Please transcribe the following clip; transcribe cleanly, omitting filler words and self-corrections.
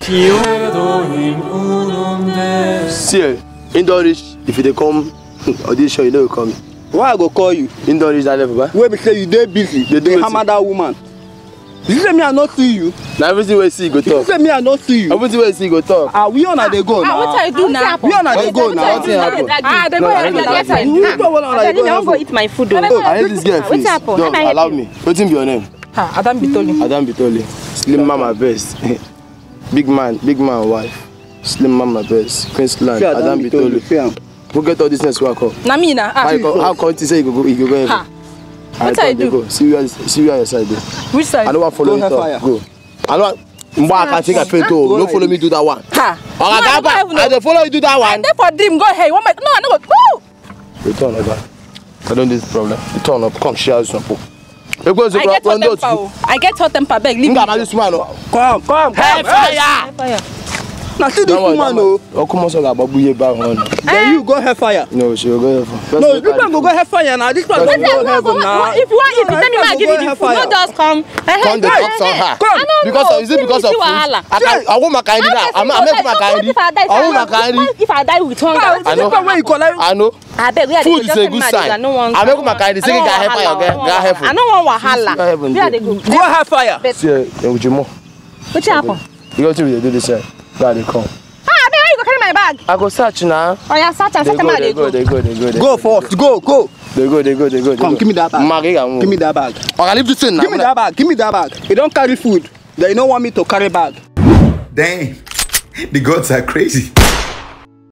See, in don't reach if they come audition, you know come. Why I go call you? In don't reach that level, right? Where because you dey busy. They hammer that woman. You say me I not see you. Now everything we see go talk. You say me I not see you. Everything we see go talk. We on they go now. What I do now? We on they go now. They go I go eat my food. I hate this girl. Please, don't allow me. What's your name? Adam Bitoli. Adam Bitoli. Slim mama best. Big man wife. Slim mama best. Queensland. Adam Bitoli. Who get all this next work up? Namina. How come you say you go go? What I do? Go. See you on your side there. Which side? I don't want to follow you. Go. I don't. I can take a photo. Don't follow me do that one. I don't follow you do that one. For dream, go ahead. No, I know. Go. Return over. I don't need this problem. Return up. Come share some. I get hot temper. Beg. Leave me. Come. Hey, fire! Now see this woman, no. Oh, come on, so babuye back on. Then you go hellfire. No, she will go hellfire. No, this one go hellfire now. This one go heaven now. If you want, if you tell me I give you the food, not just come. Come the talk on her. Because is it because of food? I want my candy now. I'm making my candy. I want my candy. If I die with hunger, I know. Food is a good sign. I make my candy. Say get hellfire. I don't want wahala. Where they go? Go hellfire. See, Ujimo. What happened? You go to do this. God, they come. Ah, baby, you go carry my bag. I go search now. Oh, yeah, search and They go. Go first. Go. They go. Come, give me that bag. Give me that bag. I leave this thing now. Give me that bag. You don't carry food. Then you don't want me to carry bag. Dang, the gods are crazy.